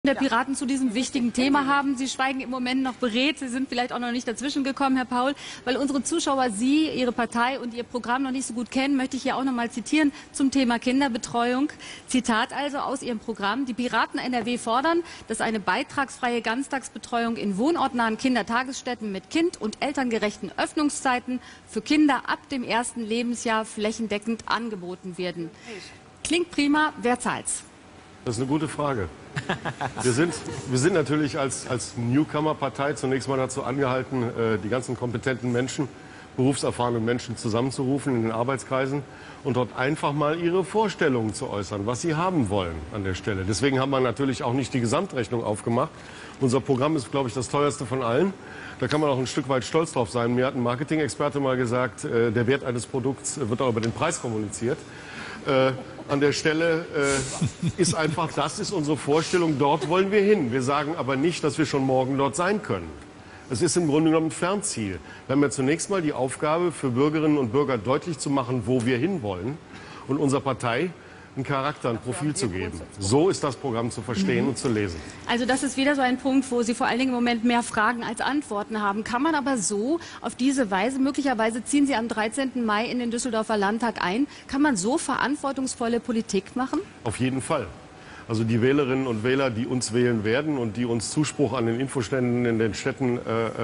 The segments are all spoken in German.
Der Piraten zu diesem wichtigen Thema haben. Sie schweigen im Moment noch beredt. Sie sind vielleicht auch noch nicht dazwischen gekommen, Herr Paul. Weil unsere Zuschauer Sie, Ihre Partei und Ihr Programm noch nicht so gut kennen, möchte ich hier auch noch mal zitieren zum Thema Kinderbetreuung. Zitat also aus Ihrem Programm. Die Piraten NRW fordern, dass eine beitragsfreie Ganztagsbetreuung in wohnortnahen Kindertagesstätten mit kind- und elterngerechten Öffnungszeiten für Kinder ab dem ersten Lebensjahr flächendeckend angeboten werden. Klingt prima. Wer zahlt's? Das ist eine gute Frage. Wir sind natürlich als Newcomer-Partei zunächst mal dazu angehalten, die ganzen kompetenten Menschen, berufserfahrenen Menschen zusammenzurufen in den Arbeitskreisen und dort einfach mal ihre Vorstellungen zu äußern, was sie haben wollen an der Stelle. Deswegen haben wir natürlich auch nicht die Gesamtrechnung aufgemacht. Unser Programm ist, glaube ich, das teuerste von allen. Da kann man auch ein Stück weit stolz drauf sein. Mir hat ein Marketing-Experte mal gesagt, der Wert eines Produkts wird auch über den Preis kommuniziert. An der Stelle ist einfach, das ist unsere Vorstellung, dort wollen wir hin. Wir sagen aber nicht, dass wir schon morgen dort sein können. Es ist im Grunde genommen ein Fernziel. Wir haben ja zunächst mal die Aufgabe, für Bürgerinnen und Bürger deutlich zu machen, wo wir hinwollen und unserer Partei einen Charakter, ein Profil zu geben. So ist das Programm zu verstehen und zu lesen. Also das ist wieder so ein Punkt, wo Sie vor allen Dingen im Moment mehr Fragen als Antworten haben. Kann man aber so auf diese Weise, möglicherweise ziehen Sie am 13. Mai in den Düsseldorfer Landtag ein, kann man so verantwortungsvolle Politik machen? Auf jeden Fall. Also die Wählerinnen und Wähler, die uns wählen werden und die uns Zuspruch an den Infoständen in den Städten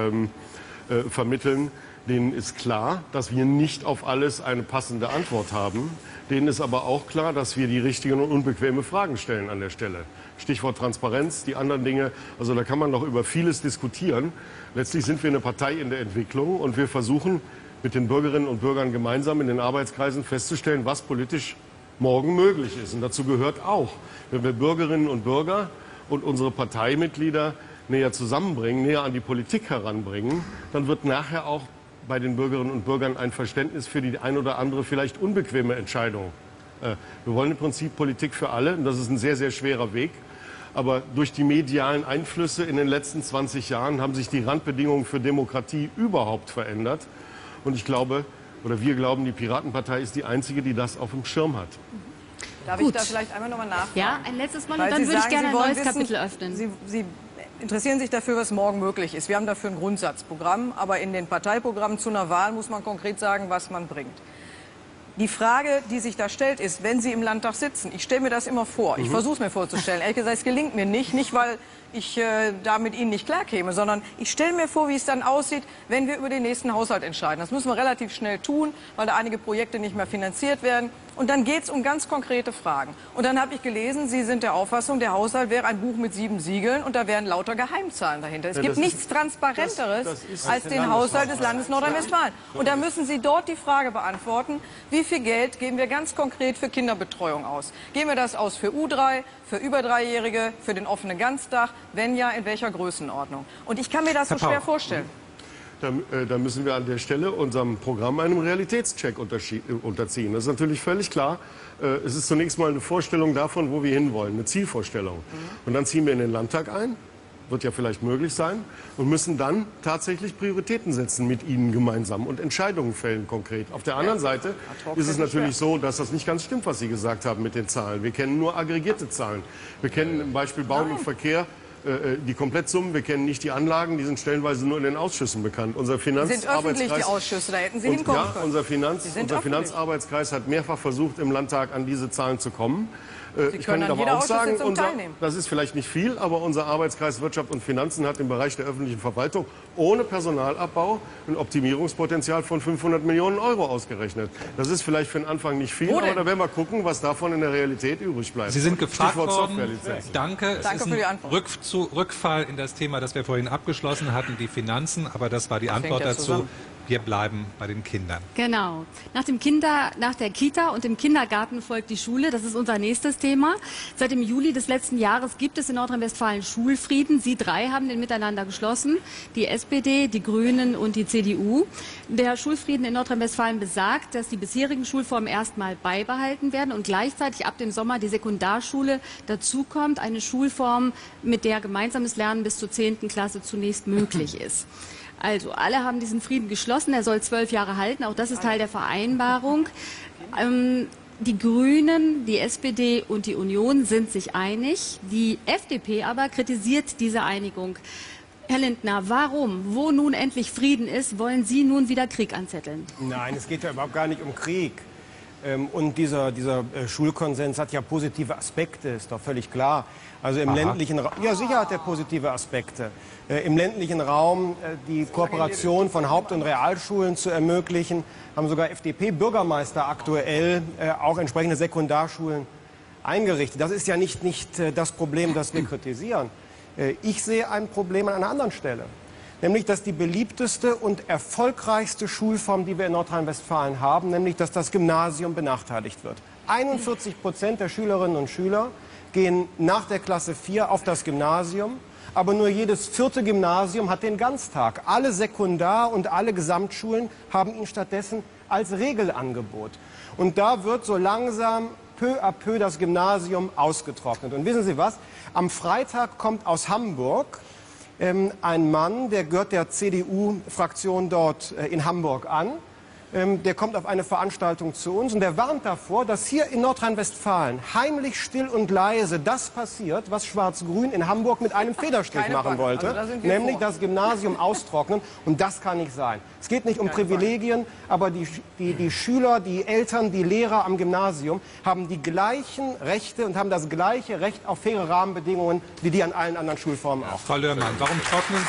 vermitteln, denen ist klar, dass wir nicht auf alles eine passende Antwort haben. Denen ist aber auch klar, dass wir die richtigen und unbequeme Fragen stellen an der Stelle. Stichwort Transparenz, die anderen Dinge. Also da kann man noch über vieles diskutieren. Letztlich sind wir eine Partei in der Entwicklung und wir versuchen mit den Bürgerinnen und Bürgern gemeinsam in den Arbeitskreisen festzustellen, was politisch morgen möglich ist. Und dazu gehört auch, wenn wir Bürgerinnen und Bürger und unsere Parteimitglieder näher zusammenbringen, näher an die Politik heranbringen, dann wird nachher auch bei den Bürgerinnen und Bürgern ein Verständnis für die ein oder andere vielleicht unbequeme Entscheidung. Wir wollen im Prinzip Politik für alle und das ist ein sehr, sehr schwerer Weg. Aber durch die medialen Einflüsse in den letzten 20 Jahren haben sich die Randbedingungen für Demokratie überhaupt verändert. Und ich glaube, oder wir glauben, die Piratenpartei ist die einzige, die das auf dem Schirm hat. Darf ich da vielleicht einmal noch mal nachfragen? Ja, ein letztes Mal und dann würde ich gerne ein neues Kapitel öffnen. Sie interessieren sich dafür, was morgen möglich ist. Wir haben dafür ein Grundsatzprogramm, aber in den Parteiprogrammen zu einer Wahl muss man konkret sagen, was man bringt. Die Frage, die sich da stellt, ist, wenn Sie im Landtag sitzen, ich stelle mir das immer vor, ich versuche es mir vorzustellen, ehrlich gesagt, es gelingt mir nicht weil ich da mit Ihnen nicht klarkäme, sondern ich stelle mir vor, wie es dann aussieht, wenn wir über den nächsten Haushalt entscheiden. Das müssen wir relativ schnell tun, weil da einige Projekte nicht mehr finanziert werden. Und dann geht es um ganz konkrete Fragen. Und dann habe ich gelesen, Sie sind der Auffassung, der Haushalt wäre ein Buch mit 7 Siegeln und da wären lauter Geheimzahlen dahinter. Es gibt nichts Transparenteres als den Haushalt des Landes Nordrhein-Westfalen. Und da müssen Sie dort die Frage beantworten, wie viel Geld geben wir ganz konkret für Kinderbetreuung aus? Geben wir das aus für U3, für über 3-Jährige, für den offenen Ganztag? Wenn ja, in welcher Größenordnung? Und ich kann mir das so schwer vorstellen. Da müssen wir an der Stelle unserem Programm einem Realitätscheck unterziehen. Das ist natürlich völlig klar. Es ist zunächst mal eine Vorstellung davon, wo wir hinwollen, eine Zielvorstellung. Und dann ziehen wir in den Landtag ein, wird ja vielleicht möglich sein, und müssen dann tatsächlich Prioritäten setzen mit Ihnen gemeinsam und Entscheidungen fällen konkret. Auf der anderen Seite ist es natürlich so, dass das nicht ganz stimmt, was Sie gesagt haben mit den Zahlen. Wir kennen nur aggregierte Zahlen. Wir kennen im Beispiel Bauen und Verkehr die Komplettsummen, wir kennen nicht die Anlagen, die sind stellenweise nur in den Ausschüssen bekannt. Unser sind öffentlich die Ausschüsse, da hätten Sie hinkommen können. Unser Finanzarbeitskreis hat mehrfach versucht, im Landtag an diese Zahlen zu kommen. Ich kann Ihnen aber auch sagen, das ist vielleicht nicht viel, aber unser Arbeitskreis Wirtschaft und Finanzen hat im Bereich der öffentlichen Verwaltung ohne Personalabbau ein Optimierungspotenzial von 500 Millionen Euro ausgerechnet. Das ist vielleicht für den Anfang nicht viel, aber da werden wir gucken, was davon in der Realität übrig bleibt. Sie sind gefragt worden. Danke. Danke für die Antwort. Rückfall in das Thema, das wir vorhin abgeschlossen hatten, die Finanzen, aber das war die Antwort dazu. Wir bleiben bei den Kindern. Genau. Nach der Kita und dem Kindergarten folgt die Schule. Das ist unser nächstes Thema. Seit dem Juli des letzten Jahres gibt es in Nordrhein-Westfalen Schulfrieden. Sie 3 haben den miteinander geschlossen. Die SPD, die Grünen und die CDU. Der Schulfrieden in Nordrhein-Westfalen besagt, dass die bisherigen Schulformen erstmal beibehalten werden und gleichzeitig ab dem Sommer die Sekundarschule dazukommt. Eine Schulform, mit der gemeinsames Lernen bis zur 10. Klasse zunächst möglich ist. Also, alle haben diesen Frieden geschlossen. Er soll 12 Jahre halten. Auch das ist Teil der Vereinbarung. Die Grünen, die SPD und die Union sind sich einig. Die FDP aber kritisiert diese Einigung. Herr Lindner, warum, wo nun endlich Frieden ist, wollen Sie nun wieder Krieg anzetteln? Nein, es geht ja überhaupt gar nicht um Krieg. Und dieser Schulkonsens hat ja positive Aspekte, ist doch völlig klar. Also im ländlichen Raum, ja sicher hat er positive Aspekte. Im ländlichen Raum die Kooperation von Haupt- und Realschulen zu ermöglichen, haben sogar FDP-Bürgermeister aktuell auch entsprechende Sekundarschulen eingerichtet. Das ist ja nicht das Problem, das wir kritisieren. Ich sehe ein Problem an einer anderen Stelle. Nämlich, dass die beliebteste und erfolgreichste Schulform, die wir in Nordrhein-Westfalen haben, nämlich, dass das Gymnasium benachteiligt wird. 41% der Schülerinnen und Schüler gehen nach der Klasse 4 auf das Gymnasium, aber nur jedes 4. Gymnasium hat den Ganztag. Alle Sekundar- und alle Gesamtschulen haben ihn stattdessen als Regelangebot. Und da wird so langsam peu à peu das Gymnasium ausgetrocknet. Und wissen Sie was? Am Freitag kommt aus Hamburg ein Mann, der gehört der CDU-Fraktion dort in Hamburg an. Der kommt auf eine Veranstaltung zu uns und der warnt davor, dass hier in Nordrhein-Westfalen heimlich, still und leise das passiert, was Schwarz-Grün in Hamburg mit einem Federstrich machen wollte, also nämlich das Gymnasium austrocknen. Und das kann nicht sein. Es geht nicht um Privilegien, aber die Schüler, die Eltern, die Lehrer am Gymnasium haben die gleichen Rechte und haben das gleiche Recht auf faire Rahmenbedingungen wie die an allen anderen Schulformen auch. Frau Löhrmann, warum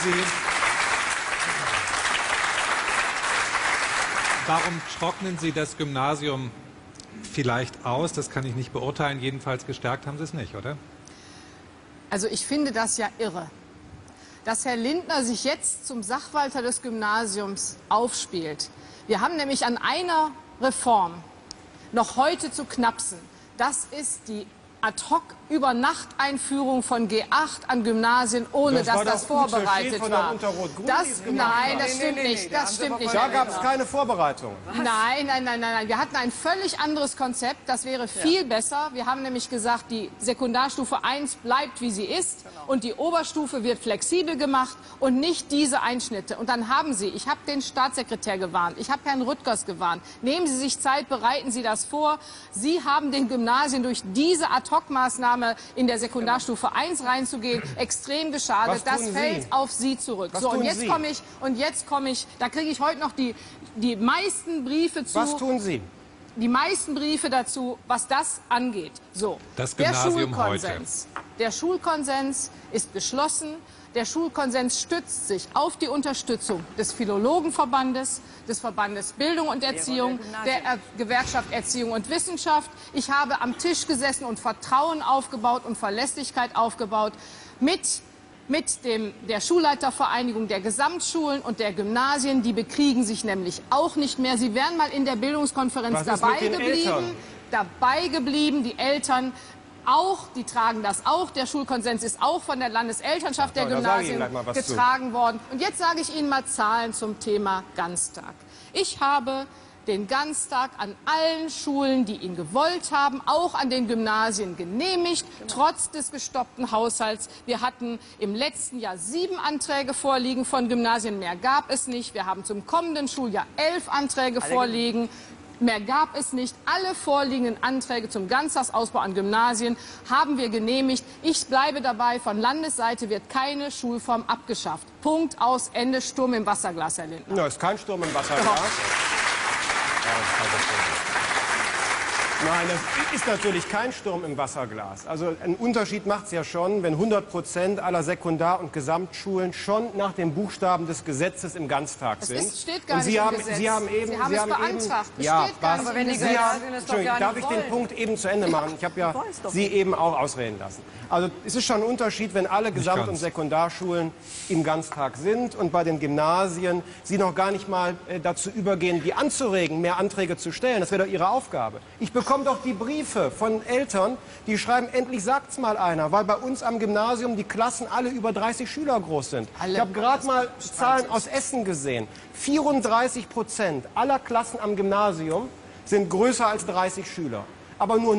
trocknen Sie das Gymnasium vielleicht aus? Das kann ich nicht beurteilen. Jedenfalls gestärkt haben Sie es nicht, oder? Also ich finde das ja irre, dass Herr Lindner sich jetzt zum Sachwalter des Gymnasiums aufspielt. Wir haben nämlich an einer Reform noch heute zu knapsen. Das ist die Ad-hoc-Über-Nacht-Einführung von G8 an Gymnasien, ohne dass das vorbereitet war. Nein, das stimmt nicht. Das stimmt nicht. Da gab es keine Vorbereitung. Nein. Wir hatten ein völlig anderes Konzept. Das wäre viel besser. Wir haben nämlich gesagt, die Sekundarstufe 1 bleibt, wie sie ist. Und die Oberstufe wird flexibel gemacht und nicht diese Einschnitte. Und dann haben Sie, ich habe den Staatssekretär gewarnt, ich habe Herrn Rüttgers gewarnt. Nehmen Sie sich Zeit, bereiten Sie das vor. Sie haben den Gymnasien durch diese Ad-hoc-Maßnahme in der Sekundarstufe 1 reinzugehen, extrem geschadet. Das fällt auf Sie zurück. So, und jetzt komme ich, da kriege ich heute noch die meisten Briefe zu. Was tun Sie? Die meisten Briefe dazu, was das angeht. So, das Gymnasium der Schulkonsens ist geschlossen. Der Schulkonsens stützt sich auf die Unterstützung des Philologenverbandes, des Verbandes Bildung und Erziehung, der Gewerkschaft Erziehung und Wissenschaft. Ich habe am Tisch gesessen und Vertrauen aufgebaut und Verlässlichkeit aufgebaut mit der Schulleitervereinigung der Gesamtschulen und der Gymnasien. Die bekriegen sich nämlich auch nicht mehr. Sie wären mal in der Bildungskonferenz dabei geblieben. Die Eltern auch, die tragen das auch. Der Schulkonsens ist auch von der Landeselternschaft der Gymnasien getragen worden. Und jetzt sage ich Ihnen mal Zahlen zum Thema Ganztag. Ich habe den Ganztag an allen Schulen, die ihn gewollt haben, auch an den Gymnasien genehmigt, trotz des gestoppten Haushalts. Wir hatten im letzten Jahr 7 Anträge vorliegen von Gymnasien, mehr gab es nicht. Wir haben zum kommenden Schuljahr 11 Anträge vorliegen. Mehr gab es nicht. Alle vorliegenden Anträge zum Ganztagsausbau an Gymnasien haben wir genehmigt. Ich bleibe dabei, von Landesseite wird keine Schulform abgeschafft. Punkt, aus, Ende, Sturm im Wasserglas, Herr Lindner. No, ist kein Sturm im Wasserglas. Nein, das ist natürlich kein Sturm im Wasserglas. Also einen Unterschied macht es ja schon, wenn 100% aller Sekundar- und Gesamtschulen schon nach dem Buchstaben des Gesetzes im Ganztag sind. Das steht gar nicht im Gesetz. Sie haben es beantragt. Ja, aber wenn die Gymnasien es doch gar nicht darf ich den Punkt eben zu Ende machen? Ich habe ja Sie eben auch ausreden lassen. Also es ist schon ein Unterschied, wenn alle Gesamt- und Sekundarschulen im Ganztag sind und bei den Gymnasien Sie noch gar nicht mal dazu übergehen, die anzuregen, mehr Anträge zu stellen. Das wäre doch Ihre Aufgabe. Ich bekomme doch die Briefe von Eltern, die schreiben, endlich sagt's mal einer, weil bei uns am Gymnasium die Klassen alle über 30 Schüler groß sind. Ich habe gerade mal Zahlen aus Essen gesehen. 34% aller Klassen am Gymnasium sind größer als 30 Schüler. aber nur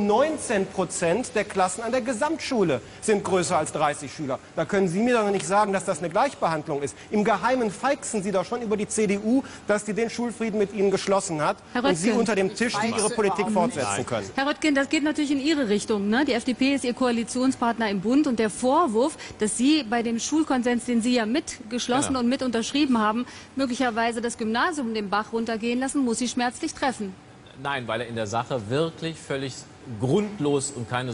19% der Klassen an der Gesamtschule sind größer als 30 Schüler. Da können Sie mir doch nicht sagen, dass das eine Gleichbehandlung ist. Im Geheimen feixen Sie doch schon über die CDU, dass die den Schulfrieden mit Ihnen geschlossen hat und Sie unter dem Tisch Ihre Politik fortsetzen können. Herr Röttgen, das geht natürlich in Ihre Richtung, ne? Die FDP ist Ihr Koalitionspartner im Bund und der Vorwurf, dass Sie bei dem Schulkonsens, den Sie ja mitgeschlossen und mit unterschrieben haben, möglicherweise das Gymnasium den Bach runtergehen lassen, muss Sie schmerzlich treffen. Nein, weil er in der Sache wirklich völlig grundlos und keine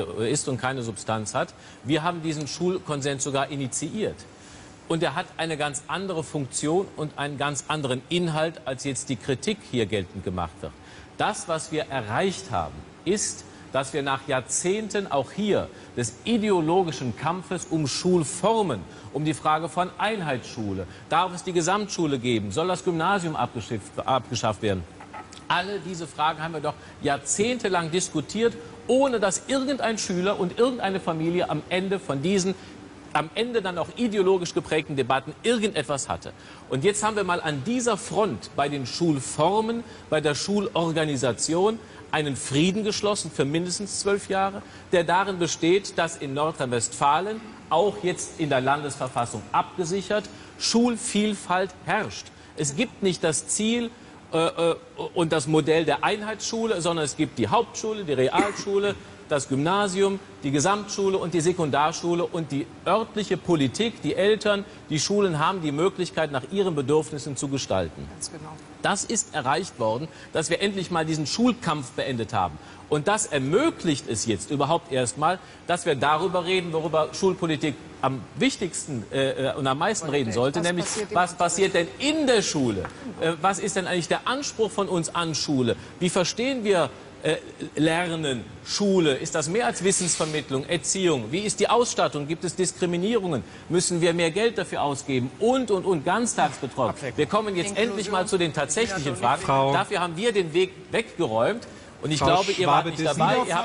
Substanz hat. Wir haben diesen Schulkonsens sogar initiiert. Und er hat eine ganz andere Funktion und einen ganz anderen Inhalt, als jetzt die Kritik hier geltend gemacht wird. Das, was wir erreicht haben, ist, dass wir nach Jahrzehnten auch hier des ideologischen Kampfes um Schulformen, um die Frage von Einheitsschule, darf es die Gesamtschule geben, soll das Gymnasium abgeschafft werden, alle diese Fragen haben wir doch jahrzehntelang diskutiert, ohne dass irgendein Schüler und irgendeine Familie am Ende von diesen dann auch ideologisch geprägten Debatten irgendetwas hatte. Und jetzt haben wir mal an dieser Front bei den Schulformen, bei der Schulorganisation einen Frieden geschlossen für mindestens 12 Jahre, der darin besteht, dass in Nordrhein-Westfalen, auch jetzt in der Landesverfassung abgesichert, Schulvielfalt herrscht. Es gibt nicht das Ziel und das Modell der Einheitsschule, sondern es gibt die Hauptschule, die Realschule, das Gymnasium, die Gesamtschule und die Sekundarschule und die örtliche Politik, die Eltern, die Schulen haben die Möglichkeit, nach ihren Bedürfnissen zu gestalten. Ganz genau. Das ist erreicht worden, dass wir endlich mal diesen Schulkampf beendet haben. Und das ermöglicht es jetzt überhaupt erstmal, dass wir darüber reden, worüber Schulpolitik am wichtigsten und am meisten reden sollte, nämlich was passiert denn in der Schule? Was ist denn eigentlich der Anspruch von uns an Schule? Wie verstehen wir Lernen, Schule? Ist das mehr als Wissensvermittlung, Erziehung? Wie ist die Ausstattung? Gibt es Diskriminierungen? Müssen wir mehr Geld dafür ausgeben? Und Ganztagsbetreuung. Wir kommen jetzt endlich mal zu den tatsächlichen Fragen. Dafür haben wir den Weg weggeräumt. Und ich glaube, ihr wart nicht dabei. Ihr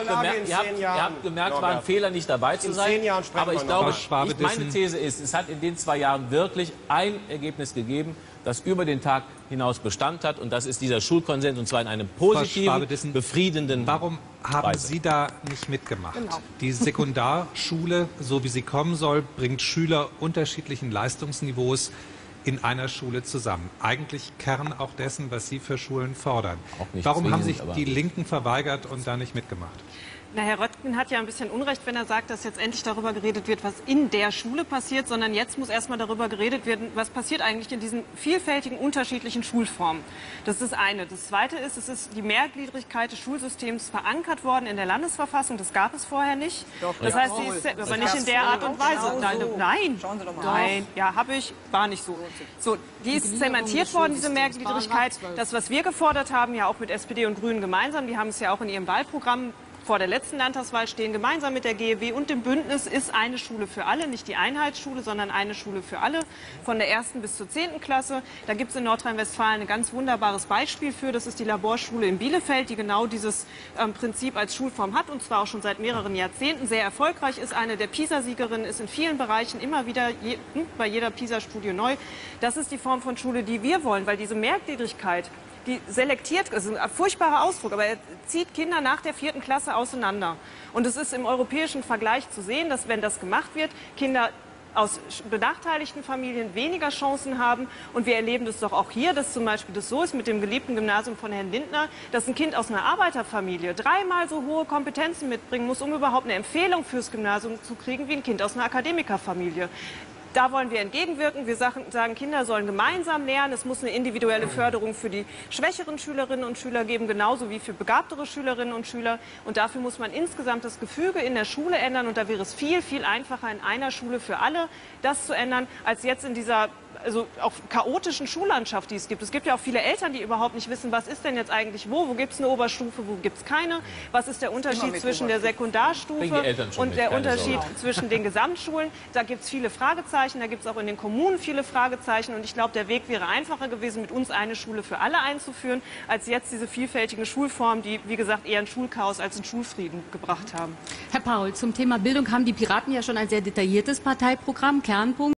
habt gemerkt, war ein Fehler, nicht dabei zu sein. Aber ich glaube, meine These ist, es hat in den 2 Jahren wirklich ein Ergebnis gegeben, das über den Tag hinaus Bestand hat. Und das ist dieser Schulkonsens, und zwar in einem positiven, befriedenden Warum haben Weise. Sie da nicht mitgemacht? Genau. Die Sekundarschule, so wie sie kommen soll, bringt Schüler unterschiedlichen Leistungsniveaus in einer Schule zusammen. Eigentlich Kern auch dessen, was Sie für Schulen fordern. Warum haben sich die Linken verweigert und da nicht mitgemacht? Na, Herr Röttgen hat ja ein bisschen Unrecht, wenn er sagt, dass jetzt endlich darüber geredet wird, was in der Schule passiert, sondern jetzt muss erstmal darüber geredet werden, was passiert eigentlich in diesen vielfältigen, unterschiedlichen Schulformen. Das ist das eine. Das zweite ist, es ist die Mehrgliedrigkeit des Schulsystems verankert worden in der Landesverfassung. Das gab es vorher nicht. Doch, das heißt, sie ist aber nicht in der Art und Weise. Nein, Schauen Sie doch mal. nein, ja, habe ich, war nicht so. So, die ist zementiert worden, diese Mehrgliedrigkeit. Das, was wir gefordert haben, ja auch mit SPD und Grünen gemeinsam, die haben es ja auch in ihrem Wahlprogramm vor der letzten Landtagswahl stehen, gemeinsam mit der GEW und dem Bündnis, ist eine Schule für alle, nicht die Einheitsschule, sondern eine Schule für alle, von der 1. bis zur 10. Klasse. Da gibt es in Nordrhein-Westfalen ein ganz wunderbares Beispiel für, das ist die Laborschule in Bielefeld, die genau dieses Prinzip als Schulform hat, und zwar auch schon seit mehreren Jahrzehnten, sehr erfolgreich ist, eine der PISA-Siegerinnen, ist in vielen Bereichen immer wieder bei jeder PISA-Studie neu. Das ist die Form von Schule, die wir wollen, weil diese Mehrgliedrigkeit, die selektiert, das ist ein furchtbarer Ausdruck, aber er zieht Kinder nach der 4. Klasse auseinander. Und es ist im europäischen Vergleich zu sehen, dass, wenn das gemacht wird, Kinder aus benachteiligten Familien weniger Chancen haben. Und wir erleben das doch auch hier, dass zum Beispiel das so ist mit dem geliebten Gymnasium von Herrn Lindner, dass ein Kind aus einer Arbeiterfamilie 3-mal so hohe Kompetenzen mitbringen muss, um überhaupt eine Empfehlung fürs Gymnasium zu kriegen, wie ein Kind aus einer Akademikerfamilie. Da wollen wir entgegenwirken. Wir sagen, Kinder sollen gemeinsam lernen. Es muss eine individuelle Förderung für die schwächeren Schülerinnen und Schüler geben, genauso wie für begabtere Schülerinnen und Schüler. Und dafür muss man insgesamt das Gefüge in der Schule ändern. Und da wäre es viel, viel einfacher, in einer Schule für alle das zu ändern, als jetzt in dieser auch chaotischen Schullandschaft, die es gibt. Es gibt ja auch viele Eltern, die überhaupt nicht wissen, was ist denn jetzt eigentlich wo gibt es eine Oberstufe, wo gibt es keine, was ist der Unterschied zwischen der Sekundarstufe und der Unterschied zwischen den Gesamtschulen. Da gibt es viele Fragezeichen, da gibt es auch in den Kommunen viele Fragezeichen, und ich glaube, der Weg wäre einfacher gewesen, mit uns eine Schule für alle einzuführen, als jetzt diese vielfältigen Schulformen, die, wie gesagt, eher ein Schulchaos als einen Schulfrieden gebracht haben. Herr Paul, zum Thema Bildung haben die Piraten ja schon ein sehr detailliertes Parteiprogramm, Kernpunkt.